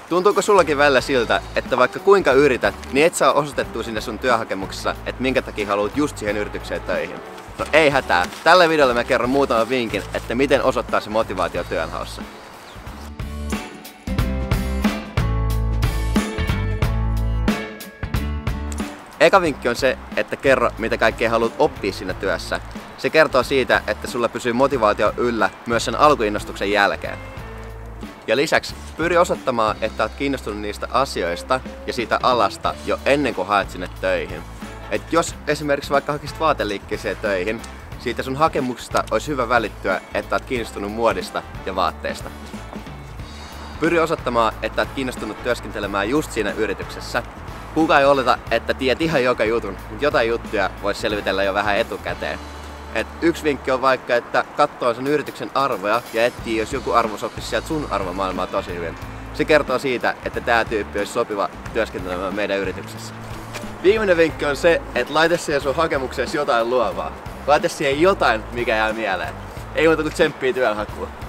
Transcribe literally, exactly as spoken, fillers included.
Tuntuuko sullakin välillä siltä, että vaikka kuinka yrität, niin et saa osoitettua sinne sun työhakemuksessa, että minkä takia haluat just siihen yritykseen töihin? No ei hätää. Tällä videolla mä kerron muutaman vinkin, että miten osoittaa se motivaatio työnhaussa. Eka vinkki on se, että kerro mitä kaikkea haluat oppia siinä työssä. Se kertoo siitä, että sulla pysyy motivaatio yllä myös sen alkuinnostuksen jälkeen. Ja lisäksi pyri osoittamaan, että olet kiinnostunut niistä asioista ja siitä alasta jo ennen kuin haet sinne töihin. Et jos esimerkiksi vaikka hakisit vaateliikkeeseen töihin, siitä sun hakemuksesta olisi hyvä välittyä, että olet kiinnostunut muodista ja vaatteista. Pyri osoittamaan, että olet kiinnostunut työskentelemään just siinä yrityksessä. Kukaan ei oleta, että tiedät ihan joka jutun, mutta jotain juttuja voisi selvitellä jo vähän etukäteen. Et yksi vinkki on vaikka, että katsoo sen yrityksen arvoja ja etsii, jos joku arvo sopisi sieltä sun arvomaailmaa tosi hyvin. Se kertoo siitä, että tää tyyppi olisi sopiva työskentelemään meidän yrityksessä. Viimeinen vinkki on se, että laita siihen sun hakemukseen jotain luovaa. Laita siihen jotain, mikä jää mieleen. Ei muuta kuin tsemppii työnhakua.